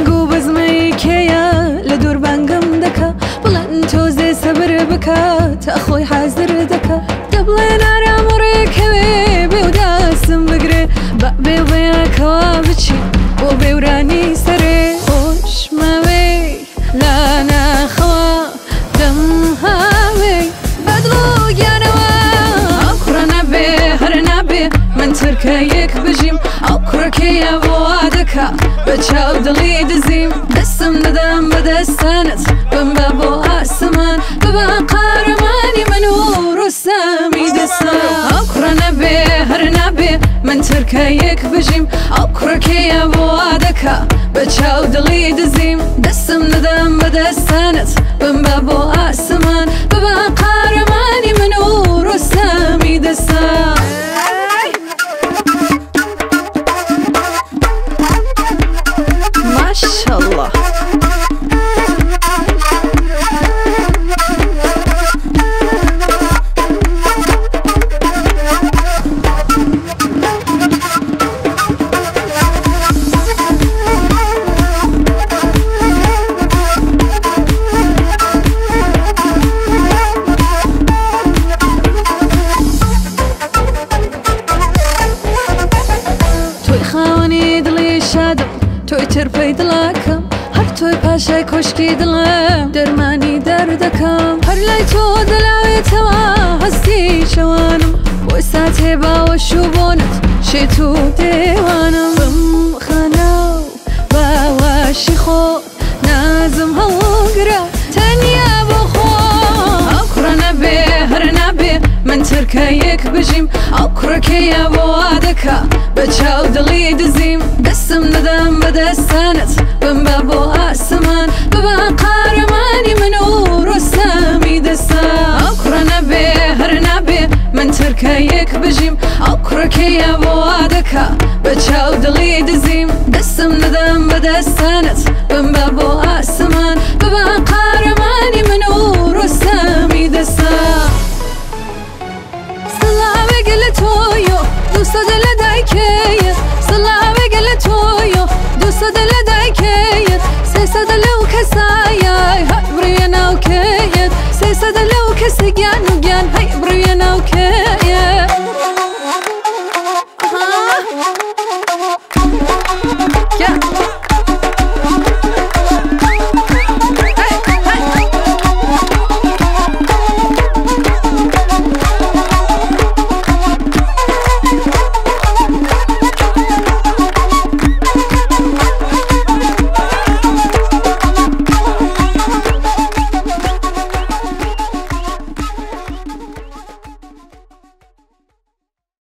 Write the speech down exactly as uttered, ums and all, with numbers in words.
بانگو بزمی کیا لدور بانگم دکا بلند توزی صبر بکا تا خوی حاضر دکا دبلن آرام و ریکوی بیو دستم بگره با بیو بیا کوا بچی و بیو رانی سره خوش موی لانا خوا دم هاوی بدلو گیانوا اکر نبی هر نبی من ترکیک بجیم اکر کیا بوادکا بچاو دلی دزیم دستم ندم بدستانت بم بابو آسمان ببا قارمانی منو رسامی دستان اکر نبی هر نبی من ترکیک بجیم اکر کیا بوادکا بچاو دلی دزیم دستم ندم بدستانت بم بابو آسمان ببا قارمانی منو رسامی دستان ماشاءالله توی خوانی دلی شادم توی ترپی دلاکم هر توی پاشای کشکی دلم درمانی دردکم هر لای تو دلاوی توا هستی شوانم بوی ساته با و شوبونت شی تو دیوانم بم خاناو با واشی خو نازم هلگرا تنیا بخو اکر نبی هر نبی من ترکیک بجیم اکر کیا بوادکا بچاو دلی دزیم دستم ندم بدستانت بم بابو آسمان ببا قارمانی منو رسامی دستان اکر نبی هر نبی من ترکیک بجیم اکر کیا بوادکا بچاو دلی دزیم دستم ندم بدستانت